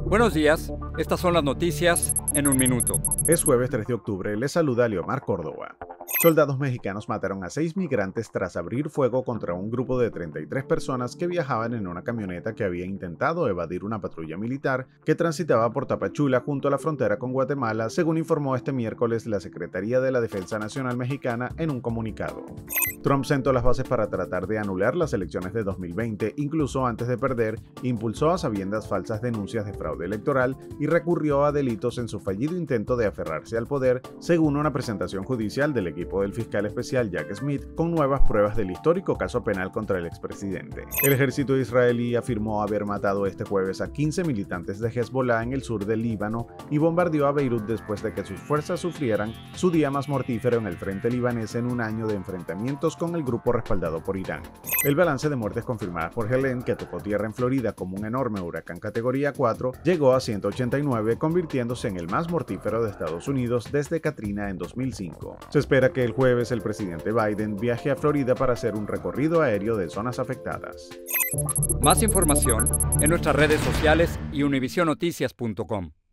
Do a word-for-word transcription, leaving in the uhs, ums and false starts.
Buenos días, estas son las noticias en un minuto. Es jueves tres de octubre, les saluda Leomar Córdoba. Soldados mexicanos mataron a seis migrantes tras abrir fuego contra un grupo de treinta y tres personas que viajaban en una camioneta que había intentado evadir una patrulla militar que transitaba por Tapachula junto a la frontera con Guatemala, según informó este miércoles la Secretaría de la Defensa Nacional Mexicana en un comunicado. Trump sentó las bases para tratar de anular las elecciones de dos mil veinte, incluso antes de perder, impulsó a sabiendas falsas denuncias de fraude electoral y recurrió a delitos en su fallido intento de aferrarse al poder, según una presentación judicial del equipo del fiscal especial Jack Smith, con nuevas pruebas del histórico caso penal contra el expresidente. El ejército israelí afirmó haber matado este jueves a quince militantes de Hezbollah en el sur del Líbano y bombardeó a Beirut después de que sus fuerzas sufrieran su día más mortífero en el frente libanés en un año de enfrentamientos con el grupo respaldado por Irán. El balance de muertes confirmadas por Helene, que tocó tierra en Florida como un enorme huracán categoría cuatro, llegó a ciento ochenta y nueve, convirtiéndose en el más mortífero de Estados Unidos desde Katrina en dos mil cinco. Se espera que el jueves el presidente Biden viaje a Florida para hacer un recorrido aéreo de zonas afectadas. Más información en nuestras redes sociales y univision noticias punto com.